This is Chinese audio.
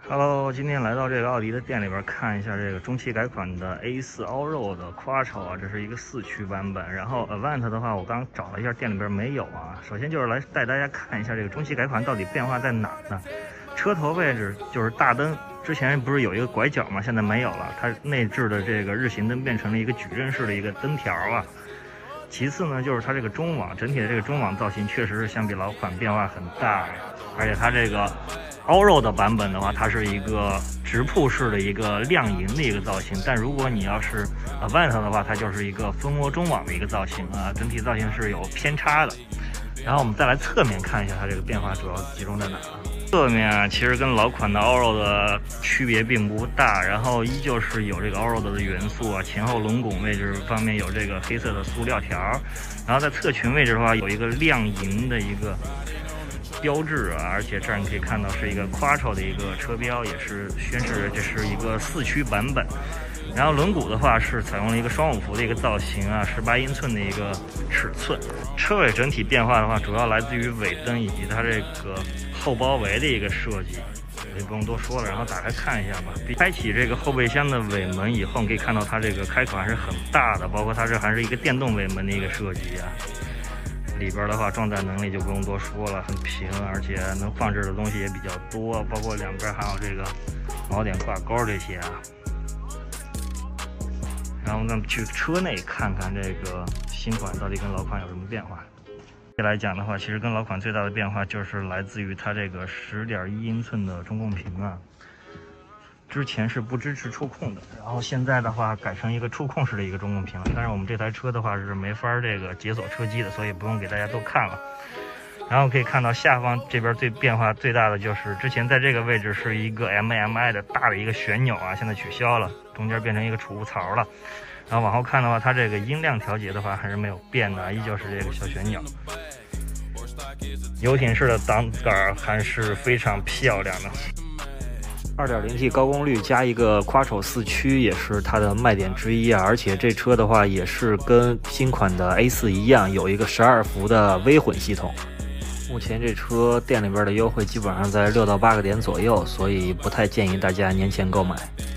Hello，今天来到这个奥迪的店里边看一下这个中期改款的 A4 Allroad 的 Quattro 啊，这是一个4驱版本。然后 Avant 的话，我刚找了一下店里边没有啊。首先就是来带大家看一下这个中期改款到底变化在哪儿呢？车头位置就是大灯，之前不是有一个拐角嘛，现在没有了，它内置的这个日行灯变成了一个矩阵式的一个灯条啊。其次呢，就是它这个中网整体的这个中网造型确实是相比老款变化很大，而且它这个Allroad 的版本的话，它是一个直瀑式的一个亮银的一个造型，但如果你要是Avant 的话，它就是一个蜂窝中网的一个造型啊，整体造型是有偏差的。然后我们再来侧面看一下它这个变化主要集中在哪儿。侧面啊，其实跟老款的 Allroad 的区别并不大，然后依旧是有这个 Allroad 的元素啊，前后轮拱位置方面有这个黑色的塑料条，然后在侧裙位置的话有一个亮银的一个标志啊，而且这儿你可以看到是一个 Quattro 的一个车标，也是宣示这是一个4驱版本。然后轮毂的话是采用了一个双五辐的一个造型啊，18英寸的一个尺寸。车尾整体变化的话，主要来自于尾灯以及它这个后包围的一个设计，也不用多说了。然后打开看一下吧。开启这个后备箱的尾门以后，你可以看到它这个开口还是很大的，包括它这还是一个电动尾门的一个设计啊。里边的话，装载能力就不用多说了，很平，而且能放置的东西也比较多，包括两边还有这个锚点挂钩这些啊。然后咱们去车内看看这个新款到底跟老款有什么变化。来讲的话，其实跟老款最大的变化就是来自于它这个10.1英寸的中控屏啊。之前是不支持触控的，然后现在的话改成一个触控式的一个中控屏了。但是我们这台车的话是没法这个解锁车机的，所以不用给大家都看了。然后可以看到下方这边变化最大的就是之前在这个位置是一个 MMI 的大的一个旋钮啊，现在取消了，中间变成一个储物槽了。然后往后看的话，它这个音量调节的话还是没有变的，依旧是这个小旋钮。游艇式的挡杆还是非常漂亮的。2.0T 高功率加一个 Quattro 4驱也是它的卖点之一啊，而且这车的话也是跟新款的 A4 一样，有一个12伏的微混系统。目前这车店里边的优惠基本上在6到8个点左右，所以不太建议大家年前购买。